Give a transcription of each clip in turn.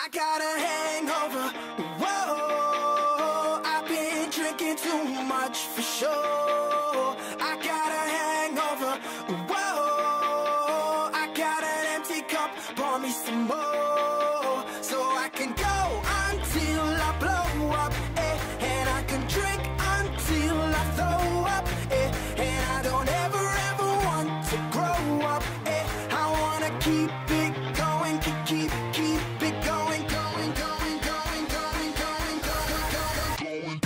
I got a hangover, whoa, I've been drinking too much for sure. I got a hangover, whoa, I got an empty cup, pour me some more. So I can go until I blow up, and I can drink until I throw up, and I don't ever want to grow up, I wanna keep it going, keep it going, going, going, going, going, going, going, going.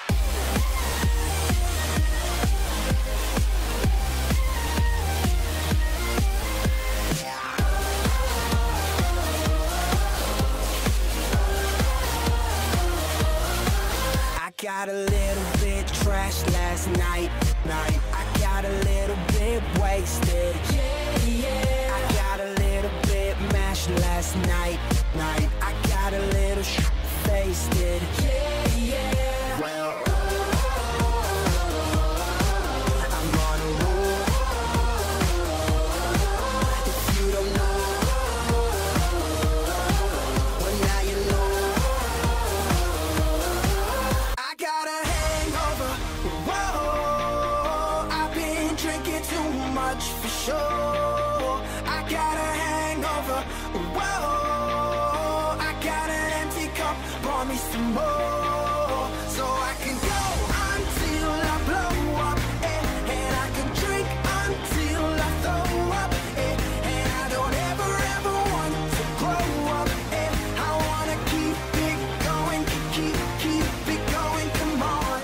I got a little bit trashed last night. I got a little bit wasted. I got a little bit mashed last night. I got a little wasted. Well, I'm on a roll. If you don't know, well now you know. I got a hangover, whoa, I've been drinking too much for sure. I got a hangover, whoa, I got an empty cup, pour me some more. So I can go until I blow up, and I can drink until I throw up, and I don't ever want to grow up, I wanna keep it going, keep it going, come on.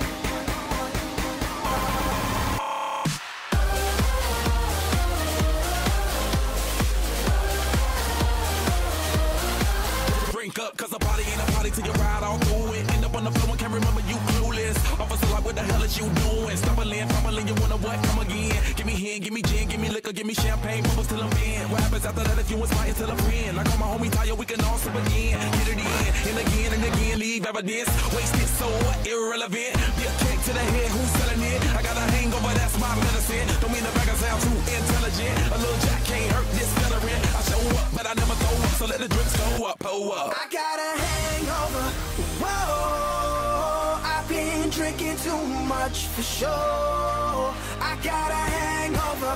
Drink up, cause a party ain't a party till you ride all through it. End up on the floor and can't remember you clueless. Officer like, what the hell is you doing? Stumbling, fumbling, you wanna what? Come again. Give me hen, give me gin, give me liquor, give me champagne, bubbles till I'm in. What happens after that if you inspire till a friend? Like all my homies tired, we can all sip again. Get it in, and again, leave evidence. Wasted so irrelevant. Be a kick to the head, who's selling it? I got a hangover, that's my medicine. Don't mean the bag sound too intelligent. A little jack can't hurt this veteran. I show up, but I never throw up, so let the drinks go up, pull up. I got a hangover, whoa, I've been drinking too much for sure. I got a hangover,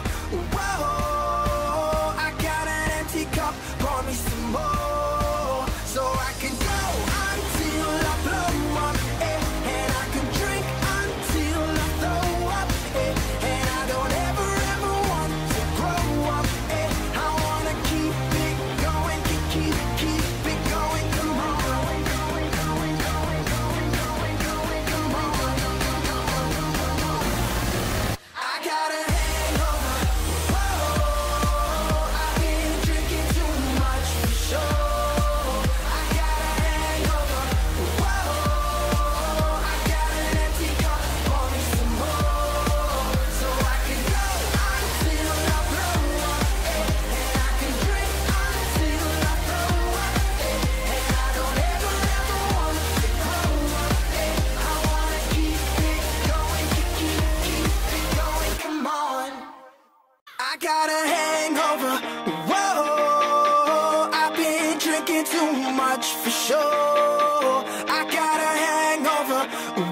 whoa, I got an empty cup, pour me some more. So I can go until I blow up, and I can drink until I throw up, and I don't ever want to grow up, I wanna keep it going, keep it going, come on. I got a hangover, whoa, I've been drinking too much for sure. I got a hangover, whoa, I got an empty cup, pour me some more. So I can go until I blow up, and I can drink until I throw up, and I don't ever want to grow up, I wanna keep it going, keep it going, come on. I got a hangover, whoa, I've been drinking too much for sure. I got a hangover,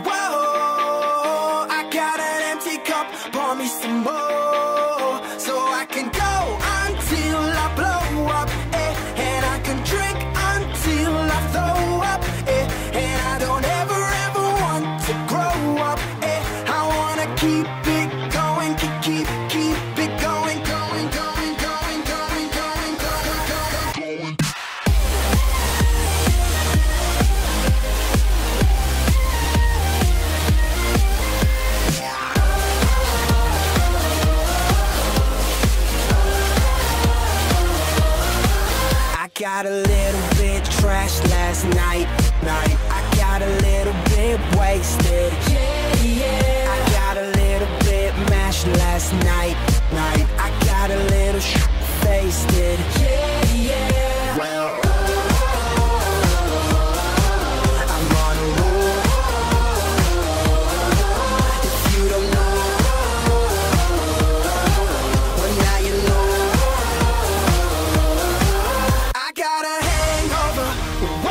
whoa, I got an empty cup, pour me some more. So I can go until I blow up, and I can drink until I throw up, and I don't ever want to grow up, I wanna keep it going, keep it going, going, going, going, going, going, going, going. I got a little bit trashed last night. I got a little bit wasted. I got a little bit mashed last night. I got a little wasted. Well, I'm on a roll. If you don't know, well now you know. I got a hangover,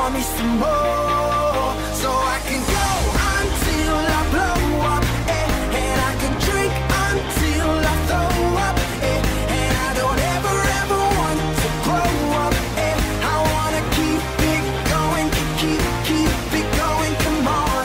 pour me some more, so I can go until I blow up, and I can drink until I throw up, and I don't ever want to grow up, I wanna keep it going, keep it going, come on.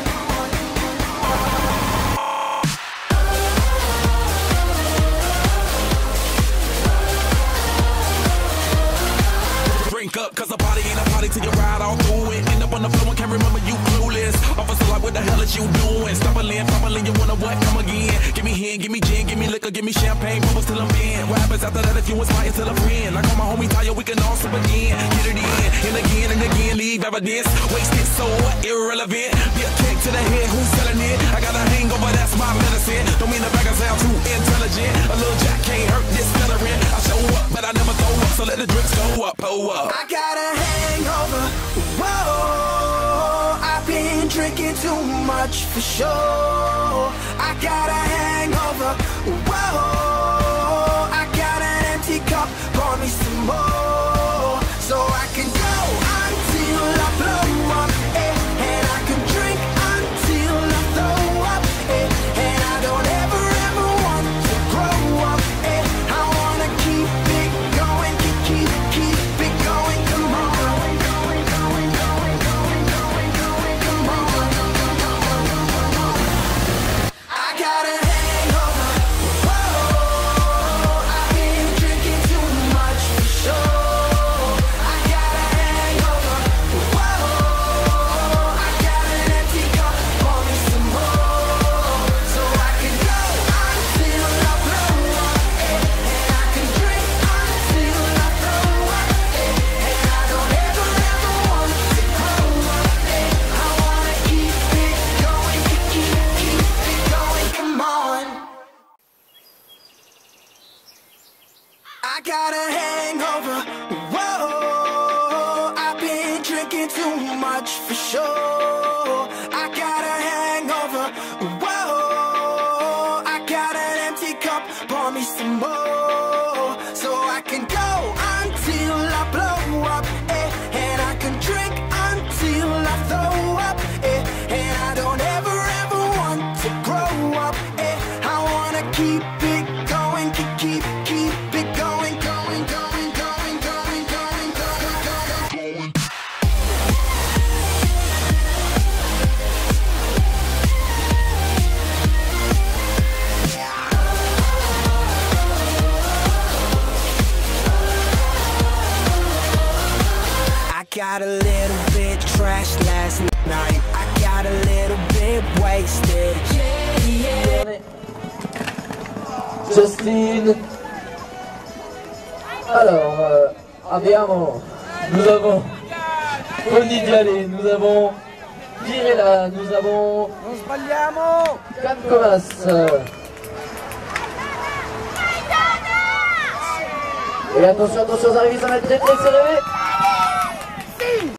Drink up, cause a party ain't a party till you ride all through it. End up on the floor and can't remember you clueless. Officer like, what the hell is you doing? Stumbling, you wanna what? Come again. Give me hen, give me gin, give me liquor, give me champagne, bubbles till I'm in. What happens after that if you inspire till a friend? Like all my homie Tayo, we can all sip again. Get it in, and again, leave evidence. Wasted so irrelevant. Be a kick to the head, who's selling it? I got a hangover, that's my medicine. Don't mean the bag I sound too intelligent. A little jack can't hurt this celery. I show up, but I never throw up, so let the drinks go up, oh up. I got a hangover, whoa, I've been drinking too much for sure. I got a hangover, whoa, I got an empty cup, pour me some more, so I can go until I blow up, and I can drink until I throw up, and I don't ever want to grow up, I wanna keep it going, keep it going, come on. I got a hangover, whoa, I've been drinking too much for sure. I got a hangover, whoa, I got an empty cup, pour me some more, so I can go until I blow up, and I can drink until I throw up, and I don't ever want to grow up, I wanna keep it going, keep it going, come on. I got a hangover, whoa, I've been drinking too much for sure. I got a hangover, whoa, I got an empty cup, pour me some more, so I can go until I blow up, and I can drink until I throw up, and I don't ever want to grow up, I wanna keep it going, keep it going, going, going, going, going, going, going. I got a little bit trashed last night, I got a little bit wasted. Justine. Alors, nous avons Goldy Dialé, nous avons Pirella, nous avons Cancomas. Et attention, ça arrive, ça va être très serré.